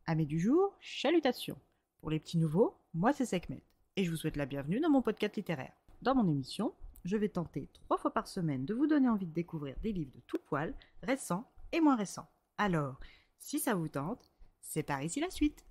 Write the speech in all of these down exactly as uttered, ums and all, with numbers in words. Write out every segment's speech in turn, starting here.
Amis du jour, chalutations. Pour les petits nouveaux, moi c'est Sekhmet et je vous souhaite la bienvenue dans mon podcast littéraire. Dans mon émission, je vais tenter trois fois par semaine de vous donner envie de découvrir des livres de tout poil, récents et moins récents. Alors, si ça vous tente, c'est par ici la suite.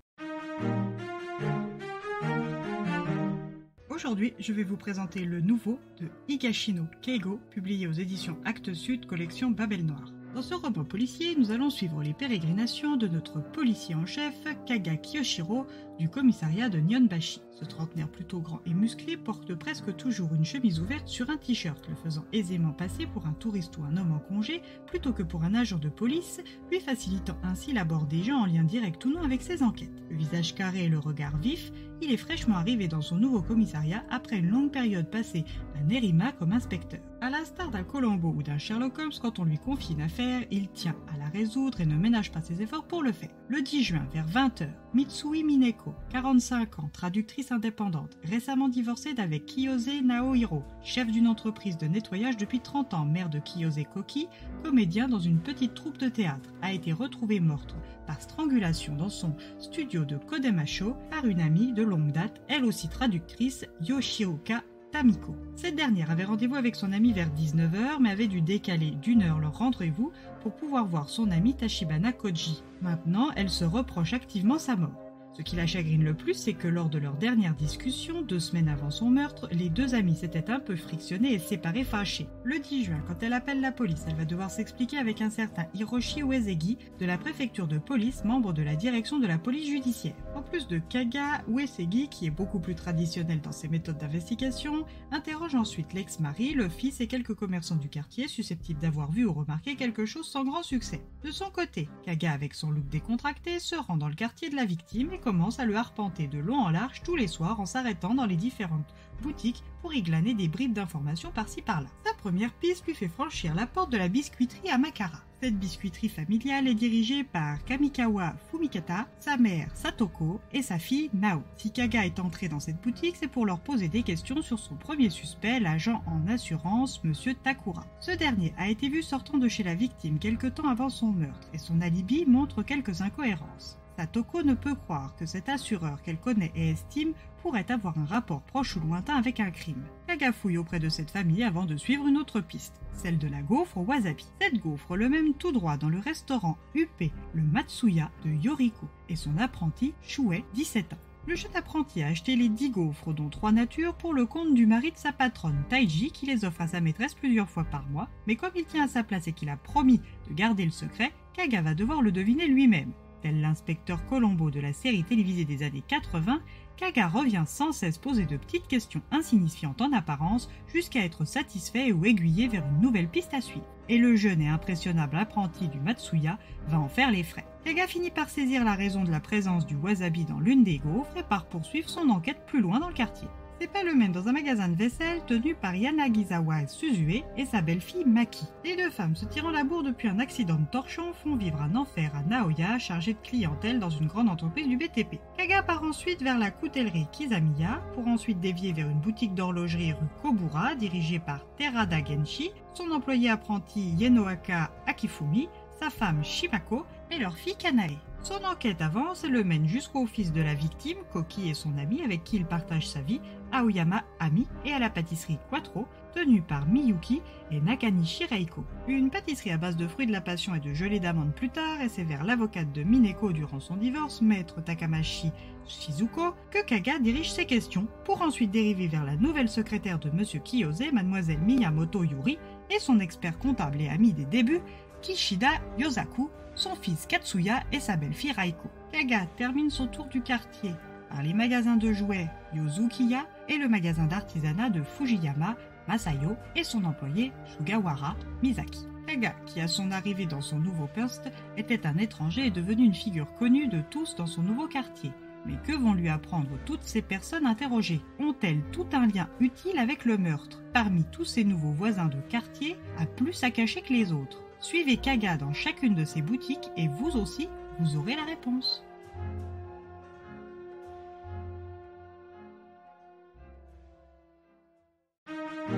Aujourd'hui, je vais vous présenter le nouveau de Higashino Keigo, publié aux éditions Actes Sud, collection Babel Noir. Dans ce roman policier, nous allons suivre les pérégrinations de notre policier en chef, Kaga Kiyoshiro, du commissariat de Nihonbashi. Ce trentenaire plutôt grand et musclé porte presque toujours une chemise ouverte sur un t-shirt, le faisant aisément passer pour un touriste ou un homme en congé, plutôt que pour un agent de police, lui facilitant ainsi l'abord des gens en lien direct ou non avec ses enquêtes. Le visage carré et le regard vif, il est fraîchement arrivé dans son nouveau commissariat après une longue période passée à Nerima comme inspecteur. À l'instar d'un Columbo ou d'un Sherlock Holmes, quand on lui confie une affaire, il tient à la résoudre et ne ménage pas ses efforts pour le faire. Le dix juin, vers vingt heures, Mitsui Mineko, quarante-cinq ans, traductrice indépendante, récemment divorcée d'avec Kiyose Naohiro, chef d'une entreprise de nettoyage depuis trente ans, mère de Kiyose Koki, comédien dans une petite troupe de théâtre, a été retrouvée morte par strangulation dans son studio de Kodemacho par une amie de longue date, elle aussi traductrice, Yoshioka Tamiko. Cette dernière avait rendez-vous avec son ami vers dix-neuf heures, mais avait dû décaler d'une heure leur rendez-vous pour pouvoir voir son ami Tachibana Koji. Maintenant, elle se reproche activement sa mort. Ce qui la chagrine le plus, c'est que lors de leur dernière discussion, deux semaines avant son meurtre, les deux amis s'étaient un peu frictionnés et séparés fâchés. Le dix juin, quand elle appelle la police, elle va devoir s'expliquer avec un certain Hiroshi Uesegi de la préfecture de police, membre de la direction de la police judiciaire. En plus de Kaga, Uesegi, qui est beaucoup plus traditionnel dans ses méthodes d'investigation, interroge ensuite l'ex-mari, le fils et quelques commerçants du quartier susceptibles d'avoir vu ou remarqué quelque chose sans grand succès. De son côté, Kaga, avec son look décontracté, se rend dans le quartier de la victime et commence à le arpenter de long en large tous les soirs en s'arrêtant dans les différentes boutiques pour y glaner des bribes d'informations par-ci par-là. Sa première piste lui fait franchir la porte de la biscuiterie à Makara. Cette biscuiterie familiale est dirigée par Kamikawa Fumikata, sa mère Satoko et sa fille Nao. Si Kaga est entré dans cette boutique, c'est pour leur poser des questions sur son premier suspect, l'agent en assurance, Monsieur Takura. Ce dernier a été vu sortant de chez la victime quelque temps avant son meurtre et son alibi montre quelques incohérences. Satoko ne peut croire que cet assureur qu'elle connaît et estime pourrait avoir un rapport proche ou lointain avec un crime. Kaga fouille auprès de cette famille avant de suivre une autre piste, celle de la gaufre au wasabi. Cette gaufre le mène tout droit dans le restaurant huppé, le Matsuya de Yoriko, et son apprenti Shuei, dix-sept ans. Le jeune apprenti a acheté les dix gaufres, dont trois natures, pour le compte du mari de sa patronne, Taiji, qui les offre à sa maîtresse plusieurs fois par mois, mais comme il tient à sa place et qu'il a promis de garder le secret, Kaga va devoir le deviner lui-même. Tel l'inspecteur Columbo de la série télévisée des années quatre-vingts, Kaga revient sans cesse poser de petites questions insignifiantes en apparence jusqu'à être satisfait ou aiguillé vers une nouvelle piste à suivre. Et le jeune et impressionnable apprenti du Matsuya va en faire les frais. Kaga finit par saisir la raison de la présence du wasabi dans l'une des gaufres et par poursuivre son enquête plus loin dans le quartier. C'est pas le même dans un magasin de vaisselle tenu par Yanagisawa Suzue et sa belle-fille Maki. Les deux femmes se tirant la bourre depuis un accident de torchon font vivre un enfer à Naoya, chargée de clientèle dans une grande entreprise du B T P. Kaga part ensuite vers la coutellerie Kizamiya pour ensuite dévier vers une boutique d'horlogerie rue Kobura dirigée par Terada Genshi, son employé apprenti Yenoaka Akifumi, sa femme Shimako et leur fille Kanae. Son enquête avance et le mène jusqu'au fils de la victime, Koki et son ami avec qui il partage sa vie, Aoyama Ami, et à la pâtisserie Quattro, tenue par Miyuki et Nakanishi Reiko. Une pâtisserie à base de fruits de la passion et de gelée d'amande plus tard, et c'est vers l'avocate de Mineko durant son divorce, maître Takamashi Shizuko, que Kaga dirige ses questions, pour ensuite dériver vers la nouvelle secrétaire de Monsieur Kiyose, mademoiselle Miyamoto Yuri, et son expert comptable et ami des débuts, Kishida Yosaku, son fils Katsuya et sa belle-fille Raiko. Kaga termine son tour du quartier par les magasins de jouets Yozukiya et le magasin d'artisanat de Fujiyama, Masayo, et son employé Sugawara Misaki. Kaga, qui à son arrivée dans son nouveau poste était un étranger, est devenu une figure connue de tous dans son nouveau quartier. Mais que vont lui apprendre toutes ces personnes interrogées? Ont-elles tout un lien utile avec le meurtre? Parmi tous ces nouveaux voisins de quartier, a plus à cacher que les autres? Suivez Kaga dans chacune de ses boutiques et vous aussi, vous aurez la réponse.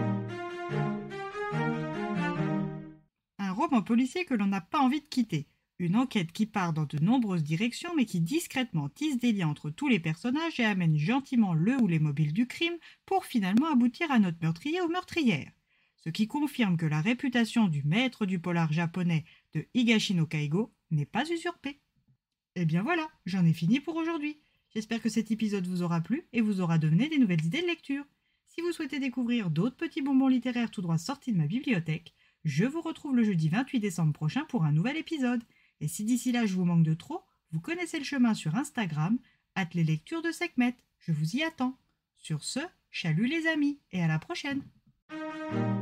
Un roman policier que l'on n'a pas envie de quitter. Une enquête qui part dans de nombreuses directions mais qui discrètement tisse des liens entre tous les personnages et amène gentiment le ou les mobiles du crime pour finalement aboutir à notre meurtrier ou meurtrière. Ce qui confirme que la réputation du maître du polar japonais de Higashino Kaigo n'est pas usurpée. Et bien voilà, j'en ai fini pour aujourd'hui. J'espère que cet épisode vous aura plu et vous aura donné des nouvelles idées de lecture. Si vous souhaitez découvrir d'autres petits bonbons littéraires tout droit sortis de ma bibliothèque, je vous retrouve le jeudi vingt-huit décembre prochain pour un nouvel épisode. Et si d'ici là je vous manque de trop, vous connaissez le chemin sur Instagram, arobase les lectures de Sekhmet. Je vous y attends. Sur ce, chalut les amis et à la prochaine.